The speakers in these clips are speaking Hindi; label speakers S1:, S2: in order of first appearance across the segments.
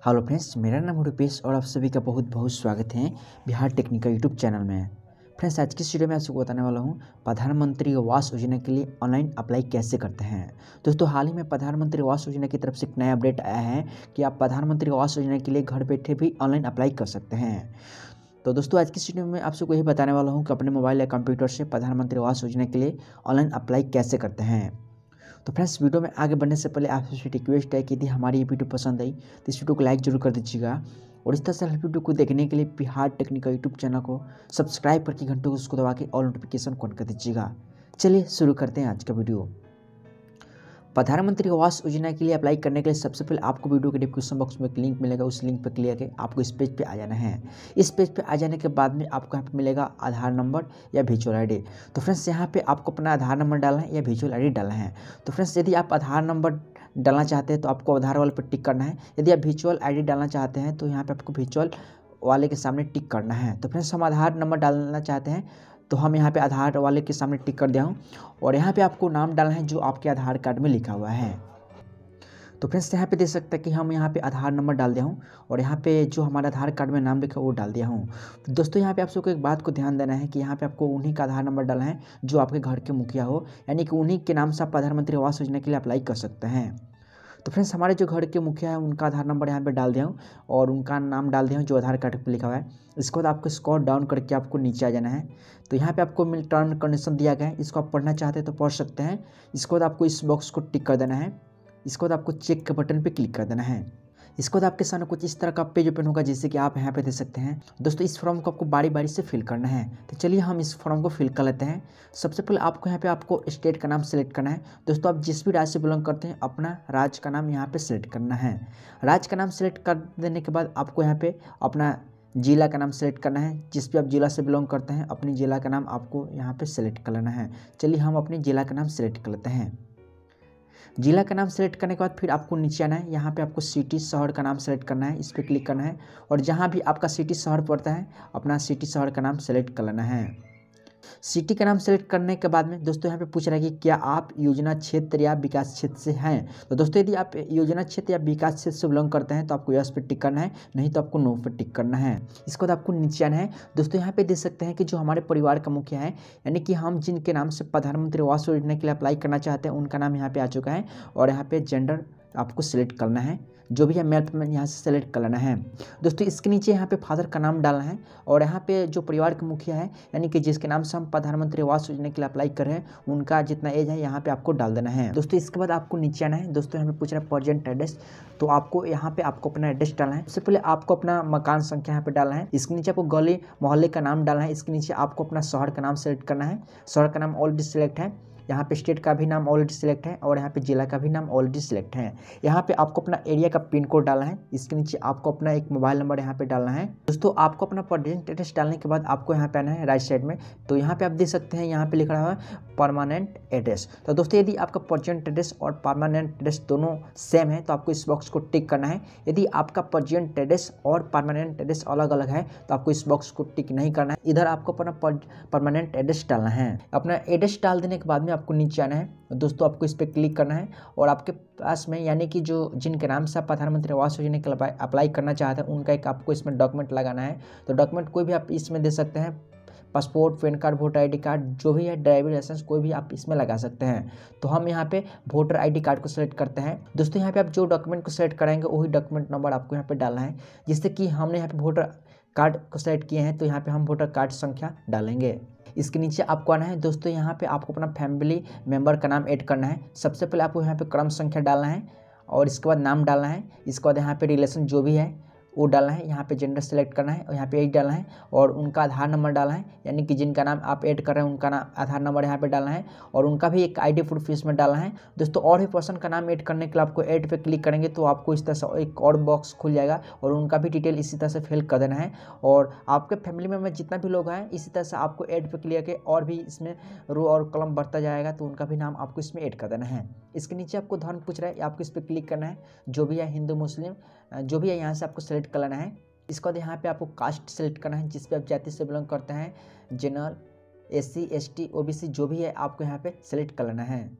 S1: हेलो फ्रेंड्स, मेरा नाम रुपेश और आप सभी का बहुत बहुत स्वागत है बिहार टेक्निकल यूट्यूब चैनल में। फ्रेंड्स, आज की इस वीडियो में आपको बताने वाला हूं प्रधानमंत्री आवास योजना के लिए ऑनलाइन अप्लाई कैसे करते हैं। दोस्तों, हाल ही में प्रधानमंत्री आवास योजना की तरफ से एक नया अपडेट आया है कि आप प्रधानमंत्री आवास योजना के लिए घर बैठे भी ऑनलाइन अप्लाई कर सकते हैं। तो दोस्तों, आज की इस वीडियो में आप सबको यही बताने वाला हूँ कि अपने मोबाइल या कंप्यूटर से प्रधानमंत्री आवास योजना के लिए ऑनलाइन अप्लाई कैसे करते हैं। तो फ्रेंड्स, वीडियो में आगे बढ़ने से पहले आपसे रिक्वेस्ट है कि यदि हमारी ये वीडियो पसंद आई तो इस वीडियो को लाइक जरूर कर दीजिएगा और इस तरह से वीडियो को देखने के लिए बिहार टेक्निकल यूट्यूब चैनल को सब्सक्राइब करके घंटों को उसको दबा के ऑल नोटिफिकेशन ऑन कर दीजिएगा। चलिए शुरू करते हैं आज का वीडियो। प्रधानमंत्री आवास योजना के लिए अप्लाई करने के लिए सबसे पहले आपको वीडियो के डिस्क्रिप्शन बॉक्स में एक लिंक मिलेगा, उस लिंक पर क्लिक करके आपको इस पेज पे आ जाना है। इस पेज पे आ जाने के बाद में आपको यहाँ पे मिलेगा आधार नंबर या वर्चुअल आईडी। तो फ्रेंड्स, यहाँ पे आपको अपना आधार नंबर डालना है या वर्चुअल आईडी डालना है। तो फ्रेंड्स, यदि आप आधार नंबर डालना चाहते हैं तो आपको आधार वाले पर टिक करना है। यदि आप वर्चुअल आईडी डालना चाहते हैं तो यहाँ पे आपको वर्चुअल वाले के सामने टिक करना है। तो फ्रेंड्स, हम आधार नंबर डालना चाहते हैं तो हम यहाँ पे आधार वाले के सामने टिक कर दिया हूँ और यहाँ पे आपको नाम डालना है जो आपके आधार कार्ड में लिखा हुआ है। तो फ्रेंड्स, यहाँ पे देख सकते हैं कि हम यहाँ पे आधार नंबर डाल दिया हूँ और यहाँ पे जो हमारा आधार कार्ड में नाम लिखा है वो डाल दिया हूँ। तो दोस्तों, यहाँ पे आप सबको एक बात को ध्यान देना है कि यहाँ पे आपको उन्हीं का आधार नंबर डालना है जो आपके घर के मुखिया हो, यानी कि उन्हीं के नाम से आप प्रधानमंत्री आवास योजना के लिए अप्लाई कर सकते हैं। तो फ्रेंड्स, हमारे जो घर के मुखिया है उनका आधार नंबर यहाँ पे डाल दिया हूँ और उनका नाम डाल दिया हूँ जो आधार कार्ड पर लिखा हुआ है। इसके बाद आपको स्क्रॉल डाउन करके आपको नीचे आ जाना है। तो यहाँ पे आपको टर्म एंड कंडीशन दिया गया है, इसको आप पढ़ना चाहते हैं तो पढ़ सकते हैं। इसके बाद आपको इस बॉक्स को टिक कर देना है। इसके बाद आपको चेक के बटन पे क्लिक कर देना है। इसके बाद आपके सामने कुछ इस तरह का पेज ओपन होगा जैसे कि आप यहाँ पे देख सकते हैं। दोस्तों, इस फॉर्म को आपको बारी बारी से फिल करना है। तो चलिए हम इस फॉर्म को फिल कर लेते हैं। सबसे पहले आपको यहाँ पे आपको स्टेट का नाम सेलेक्ट करना है। दोस्तों, आप जिस भी राज्य से बिलोंग करते हैं अपना राज्य का नाम यहाँ पे सेलेक्ट करना है। राज्य का नाम सेलेक्ट कर देने के बाद आपको यहाँ पे अपना जिला का नाम सेलेक्ट करना है। जिस भी आप जिला से बिलोंग करते हैं अपनी जिला का नाम आपको यहाँ पे सेलेक्ट कर लेना है। चलिए हम अपने जिला का नाम सेलेक्ट कर लेते हैं। जिला का नाम सेलेक्ट करने के बाद फिर आपको नीचे आना है। यहाँ पे आपको सिटी शहर का नाम सेलेक्ट करना है, इस पर क्लिक करना है और जहाँ भी आपका सिटी शहर पड़ता है अपना सिटी शहर का नाम सेलेक्ट कर लेना है। सिटी का नाम सेलेक्ट करने के बाद में दोस्तों यहाँ पे पूछ रहा है कि क्या आप योजना क्षेत्र या विकास क्षेत्र से हैं। तो दोस्तों, यदि आप योजना क्षेत्र या विकास क्षेत्र से बिलोंग करते हैं तो आपको यस पे टिक करना है, नहीं तो आपको नो पे टिक करना है। इसके बाद आपको नीचे आना है। दोस्तों, यहाँ पे देख सकते हैं कि जो हमारे परिवार का मुखिया है, यानी कि हम जिनके नाम से प्रधानमंत्री आवास योजना के लिए अप्लाई करना चाहते हैं उनका नाम यहाँ पे आ चुका है और यहाँ पे जेंडर आपको सिलेक्ट करना है, जो भी है मेल फीमेल यहाँ से सेलेक्ट कर लेना है। दोस्तों, इसके नीचे यहाँ पे फादर का नाम डालना है और यहाँ पे जो परिवार के मुखिया है, यानी कि जिसके नाम से हम प्रधानमंत्री आवास योजना के लिए अप्लाई कर रहे हैं उनका जितना एज है यहाँ पे आपको डाल देना है। दोस्तों, इसके बाद आपको नीचे आना है। दोस्तों, यहाँ पे पूछ रहा है प्रेजेंट एड्रेस, तो आपको यहाँ पे आपको अपना एड्रेस डालना है। सबसे पहले आपको अपना मकान संख्या यहाँ पे डालना है। इसके नीचे आपको गली मोहल्ले का नाम डालना है। इसके नीचे आपको अपना शहर का नाम सेलेक्ट करना है। शहर का नाम ऑलरेडी सिलेक्ट है, यहाँ पे स्टेट का भी नाम ऑलरेडी सिलेक्ट है और यहाँ पे जिला का भी नाम ऑलरेडी सिलेक्ट है। यहाँ पे आपको अपना एरिया का पिन कोड डालना है। इसके नीचे आपको अपना एक मोबाइल नंबर यहाँ पे डालना है। दोस्तों, आपको अपना प्रेजेंट एड्रेस डालने के बाद आपको यहाँ पे आना है राइट साइड में। तो यहाँ पे आप देख सकते हैं यहाँ पे लिखा हुआ है परमानेंट एड्रेस। तो दोस्तों, यदि आपका प्रेजेंट एड्रेस और परमानेंट एड्रेस दोनों सेम है तो आपको इस बॉक्स को टिक करना है। यदि आपका प्रेजेंट एड्रेस और परमानेंट एड्रेस अलग अलग है तो आपको इस बॉक्स को टिक नहीं करना है। इधर आपको अपना परमानेंट एड्रेस डालना है। अपना एड्रेस डाल देने के बाद में आपको नीचे आना है। दोस्तों, आपको इस पर क्लिक करना है और आपके पास में, यानी कि जो जिनके नाम से आप प्रधानमंत्री आवास योजना के लिए अप्लाई करना चाहते हैं उनका एक आपको इसमें डॉक्यूमेंट लगाना है। तो डॉक्यूमेंट कोई भी आप इसमें दे सकते हैं, passport, pan card, voter ID card, जो भी है, ड्राइविंग लाइसेंस, कोई भी आप इसमें लगा सकते हैं। तो हम यहाँ पे वोटर आईडी कार्ड को सेलेक्ट करते हैं। दोस्तों, यहाँ पे आप जो डॉक्यूमेंट को सेलेक्ट कराएंगे वही डॉक्यूमेंट नंबर आपको यहाँ पे डालना है। जिससे कि हमने यहाँ पे वोटर कार्ड को सेलेक्ट किए हैं तो यहाँ पे हम वोटर कार्ड संख्या डालेंगे। इसके नीचे आपको आना है। दोस्तों, यहाँ पे आपको अपना फैमिली मेंबर का नाम ऐड करना है। सबसे पहले आपको यहाँ पे क्रम संख्या डालना है और इसके बाद नाम डालना है। इसके बाद यहाँ पे रिलेशन जो भी है वो डालना है। यहाँ पे जेंडर सेलेक्ट करना है और यहाँ पे एज डालना है और उनका आधार नंबर डालना है, यानी कि जिनका नाम आप ऐड कर रहे हैं उनका नाम आधार नंबर यहाँ पे डालना है और उनका भी एक आईडी प्रूफ इसमें डालना है। दोस्तों, और भी पर्सन का नाम ऐड करने के लिए आपको ऐड पे क्लिक करेंगे तो आपको इस तरह से एक और बॉक्स खुल जाएगा और उनका भी डिटेल इसी तरह से फिल कर देना है। और आपके फैमिली में जितना भी लोग हैं इसी तरह से आपको ऐड पे क्लिक करके और भी इसमें रो और कॉलम बढ़ता जाएगा तो उनका भी नाम आपको इसमें ऐड कर देना है। इसके नीचे आपको धर्म पूछ रहा है, आपको इस पर क्लिक करना है। जो भी है, हिंदू मुस्लिम जो भी है, यहाँ से आपको सेलेक्ट कर लेना है। इसके बाद यहाँ पे आपको कास्ट सेलेक्ट करना है, जिस पे आप जाति से बिलोंग करते हैं, जनरल, SC ST OBC जो भी है आपको यहाँ पे सेलेक्ट कर लेना है।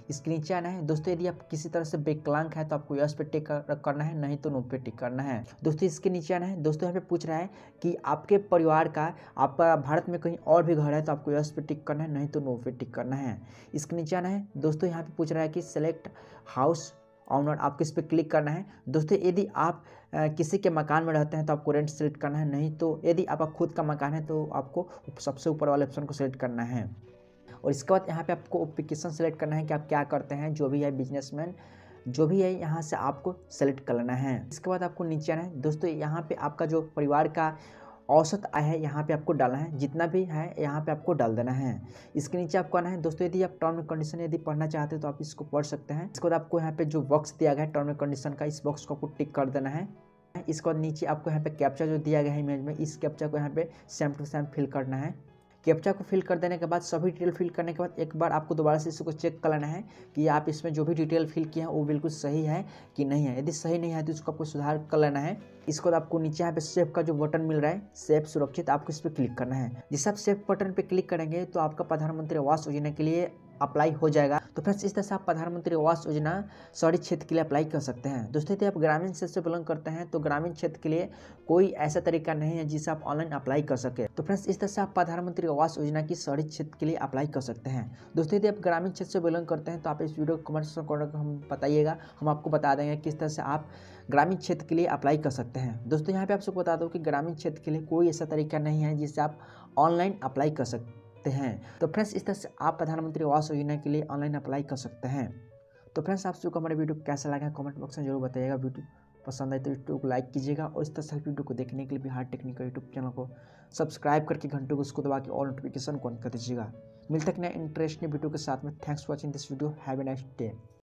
S1: इसके नीचे आना है। दोस्तों यदि आप किसी तरह से विकलांग है तो आपको यस पे टिक करना है, नहीं तो नो पे टिक करना है। दोस्तों इसके नीचे आना है। दोस्तों यहाँ पे पूछ रहा है कि आपके परिवार का आपका भारत में कहीं और भी घर है तो आपको यस पे टिक करना है, नहीं तो नो पे टिक करना है। इसके नीचे आना है। दोस्तों यहाँ पे पूछ रहा है कि सेलेक्ट हाउस ऑनर, आपको इस पर क्लिक करना है। दोस्तों यदि आप किसी के मकान में रहते हैं तो आपको रेंट सेलेक्ट करना है, नहीं तो यदि आपका खुद का मकान है तो आपको सबसे ऊपर वाले ऑप्शन को सेलेक्ट करना है। और इसके बाद यहाँ पे आपको ओप्लिकेशन सेलेक्ट करना है कि आप क्या करते हैं, जो भी है बिजनेसमैन जो भी है यहाँ से आपको सेलेक्ट कर लेना है। इसके बाद आपको नीचे आना है। दोस्तों यहाँ पे आपका जो परिवार का औसत आय है यहाँ पे आपको डालना है, जितना भी है यहाँ पे आपको डाल देना है। इसके नीचे आपको आना है। दोस्तों यदि आप टर्म एंड कंडीशन यदि पढ़ना चाहते हैं तो आप इसको पढ़ सकते हैं। इसके बाद आपको यहाँ पे जो बॉक्स दिया गया है टर्म एंड कंडीशन का, इस बॉक्स को आपको टिक कर देना है। इसके बाद नीचे आपको यहाँ पे कैप्चा जो दिया गया है इमेज में, इस कैप्चा को यहाँ पे सेम टू सेम फिल करना है। कैप्चा को फिल कर देने के बाद सभी डिटेल फिल करने के बाद एक बार आपको दोबारा से इसको चेक कर लेना है कि आप इसमें जो भी डिटेल फिल किए हैं वो बिल्कुल सही है कि नहीं है। यदि सही नहीं है तो इसको आपको सुधार कर लेना है। इसके बाद आपको नीचे यहाँ पे सेव का जो बटन मिल रहा है, सेव सुरक्षित, आपको इस पर क्लिक करना है। जिस आप सेव बटन पे क्लिक करेंगे तो आपका प्रधानमंत्री आवास योजना के लिए अप्लाई हो जाएगा। तो फ्रेंड्स इस तरह से आप प्रधानमंत्री आवास योजना शहरी क्षेत्र के लिए अप्लाई कर सकते हैं। दोस्तों यदि आप ग्रामीण क्षेत्र से बिलोंग करते हैं तो ग्रामीण क्षेत्र के लिए कोई ऐसा तरीका नहीं है जिससे आप ऑनलाइन अप्लाई कर सके। तो फ्रेंड्स इस तरह से आप प्रधानमंत्री आवास योजना की शहरी क्षेत्र के लिए अप्लाई कर सकते हैं। दोस्तों यदि आप ग्रामीण क्षेत्र से बिलोंग करते हैं तो आप इस वीडियो को कमेंट सेक्शन में हम बताइएगा, हम आपको बता देंगे किस तरह से आप ग्रामीण क्षेत्र के लिए अप्लाई कर सकते हैं। दोस्तों यहाँ पे आप सबको बता दो कि ग्रामीण क्षेत्र के लिए कोई ऐसा तरीका नहीं है जिससे आप ऑनलाइन अप्लाई कर सकते हैं। तो फ्रेंड्स इस तरह से आप प्रधानमंत्री आवास योजना के लिए ऑनलाइन अप्लाई कर सकते हैं। तो फ्रेंड्स आप सबको हमारे वीडियो कैसा लगा कमेंट बॉक्स में जरूर बताइएगा। वीडियो पसंद आए तो वीडियो को लाइक कीजिएगा और इस तरह से वीडियो को देखने के लिए बिहार टेक्निकल यूट्यूब चैनल को सब्सक्राइब करके घंटों को उसको दबा के ऑल नोटिफिकेशन को ऑन कर दीजिएगा। मिलते हैं नए इंटरेस्टिंग वीडियो के साथ में। Thanks for watching this video. Have a nice day.